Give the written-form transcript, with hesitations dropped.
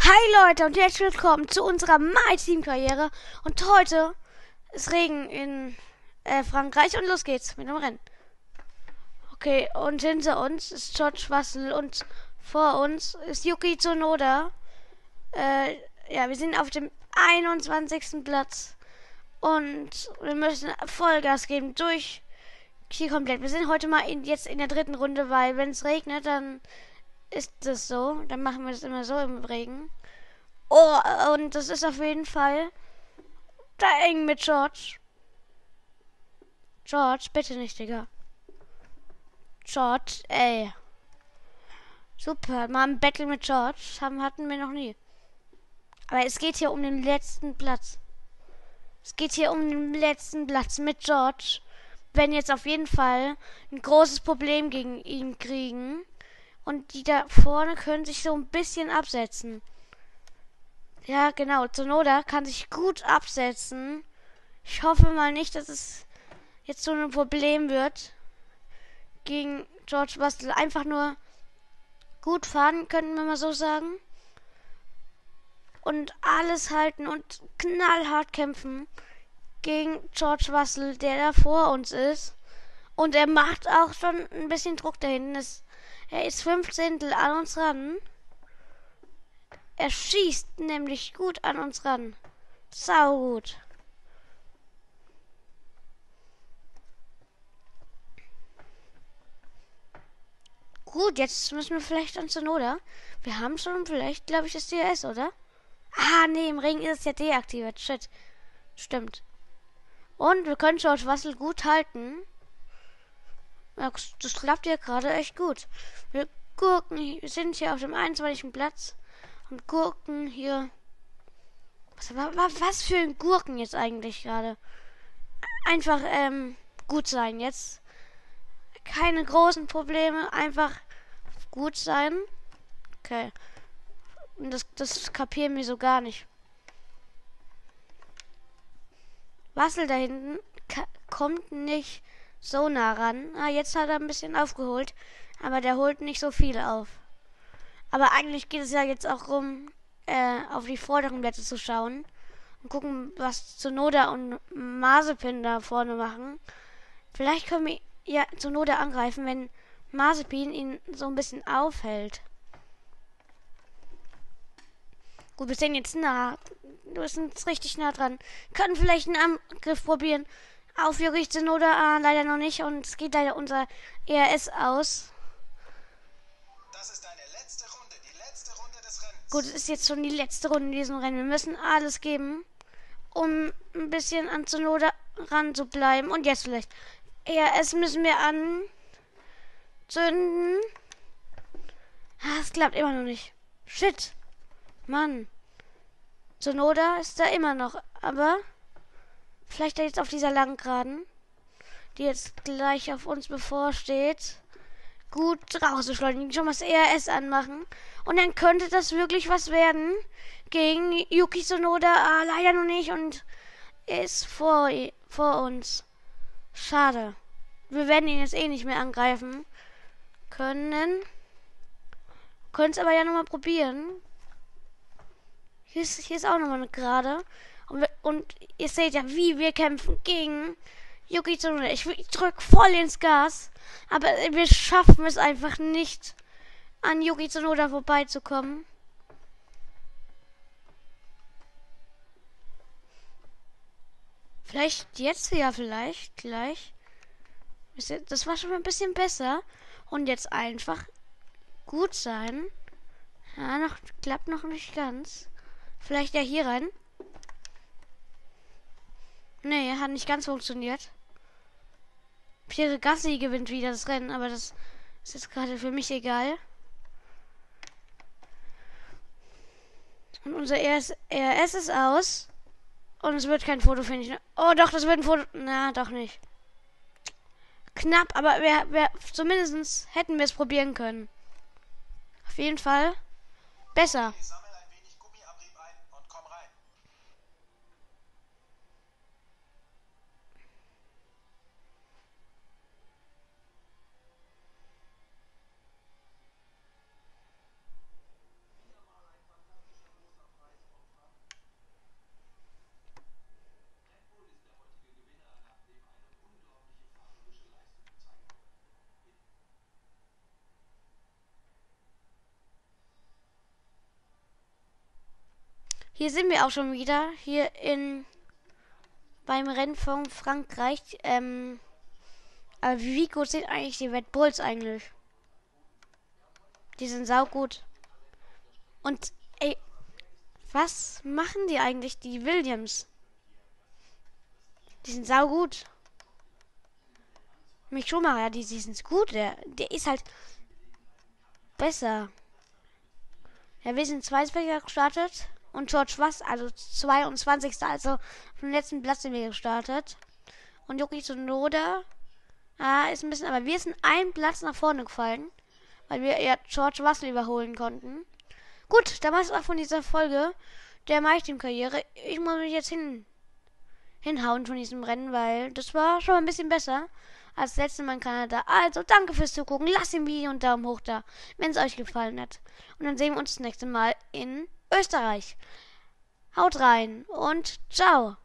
Hi Leute und herzlich willkommen zu unserer My Team Karriere. Und heute ist Regen in Frankreich und los geht's mit dem Rennen. Okay, und hinter uns ist George Russell und vor uns ist Yuki Tsunoda. Äh, ja, wir sind auf dem 21. Platz und wir müssen Vollgas geben durch hier komplett. Wir sind heute mal jetzt in der dritten Runde, weil wenn es regnet, dann ist das so. Dann machen wir das immer so im Regen. Oh, und das ist auf jeden Fall da eng mit George. George, bitte nicht, Digga. George, ey. Super, mal ein Battle mit George hatten wir noch nie. Aber es geht hier um den letzten Platz. Es geht hier um den letzten Platz mit George. Wenn jetzt auf jeden Fall ein großes Problem gegen ihn kriegen. Und die da vorne können sich so ein bisschen absetzen. Ja, genau. Tsunoda kann sich gut absetzen. Ich hoffe mal nicht, dass es jetzt so ein Problem wird gegen George Russell. Einfach nur gut fahren, könnten wir mal so sagen. Und alles halten und knallhart kämpfen gegen George Russell, der da vor uns ist. Und er macht auch schon ein bisschen Druck da hinten. Er ist 15 an uns ran. Er schießt nämlich gut an uns ran. Sau gut. Gut, jetzt müssen wir vielleicht an Tsunoda. Wir haben schon vielleicht, glaube ich, das DRS, oder? Ah, nee, im Ring ist es ja deaktiviert. Shit. Stimmt. Und wir können George Russell gut halten. Ja, das klappt ja gerade echt gut. Wir wir sind hier auf dem 21. Platz und gurken hier. Was für ein Gurken jetzt eigentlich gerade? Einfach, gut sein jetzt. Keine großen Probleme, einfach gut sein. Okay. Und das kapieren wir so gar nicht. Russell da hinten kommt nicht so nah ran. Ah, jetzt hat er ein bisschen aufgeholt. Aber der holt nicht so viel auf. Aber eigentlich geht es ja jetzt auch darum, auf die vorderen Plätze zu schauen. Und gucken, was Tsunoda und Mazepin da vorne machen. Vielleicht können wir ja Tsunoda angreifen, wenn Mazepin ihn so ein bisschen aufhält. Gut, wir sind jetzt nah. Wir sind jetzt richtig nah dran. Können vielleicht einen Angriff probieren. Auf Yuki Tsunoda, leider noch nicht. Und es geht leider unser ERS aus. Das ist deine letzte Runde, die letzte Runde des Rennens. Gut, es ist jetzt schon die letzte Runde in diesem Rennen. Wir müssen alles geben, um ein bisschen an Tsunoda ran zu bleiben. Und jetzt vielleicht. ERS müssen wir anzünden. Es klappt immer noch nicht. Shit. Mann. Tsunoda ist da immer noch. Aber vielleicht jetzt auf dieser langen Geraden, die jetzt gleich auf uns bevorsteht, gut rauszuschleudern. Schon mal das ERS anmachen. Und dann könnte das wirklich was werden gegen Yuki Tsunoda. Leider noch nicht. Und er ist vor uns. Schade. Wir werden ihn jetzt eh nicht mehr angreifen können. Können es aber ja nochmal probieren. Hier ist auch nochmal eine Gerade. Und ihr seht ja, wie wir kämpfen gegen Yuki Tsunoda. Ich drück voll ins Gas. Aber wir schaffen es einfach nicht, an Yuki Tsunoda vorbeizukommen. Vielleicht jetzt, ja, vielleicht gleich. Das war schon ein bisschen besser. Und jetzt einfach gut sein. Ja, klappt noch nicht ganz. Vielleicht ja hier rein. Nee, hat nicht ganz funktioniert. Pierre Gasly gewinnt wieder das Rennen, aber das ist jetzt gerade für mich egal. Und unser RS ist aus. Und es wird kein Foto, finde ich. Oh, doch, das wird ein Foto. Na, doch nicht. Knapp, aber zumindest hätten wir es probieren können. Auf jeden Fall besser. Sammel ein wenig Gummiabrieb ein und komm rein. Hier sind wir auch schon wieder. Hier beim Rennen von Frankreich. Aber wie gut sind eigentlich die Red Bulls eigentlich? Die sind saugut. Und, ey, was machen die eigentlich, die Williams? Die sind saugut. Mich schon mal, ja, die sind gut. Der ist halt besser. Ja, wir sind Zweitbecher gestartet. Und George Russell, also 22. Also vom letzten Platz sind wir gestartet. Und Yuki Tsunoda ist ein bisschen, aber wir sind einen Platz nach vorne gefallen. Weil wir ja George Russell überholen konnten. Gut, dann war es auch von dieser Folge der MyTeam-Karriere. Ich muss mich jetzt hinhauen von diesem Rennen, weil das war schon ein bisschen besser als das letzte Mal in Kanada. Also, danke fürs Zugucken. Lasst dem Video einen Daumen hoch da, wenn es euch gefallen hat. Und dann sehen wir uns das nächste Mal in Österreich. Haut rein und ciao.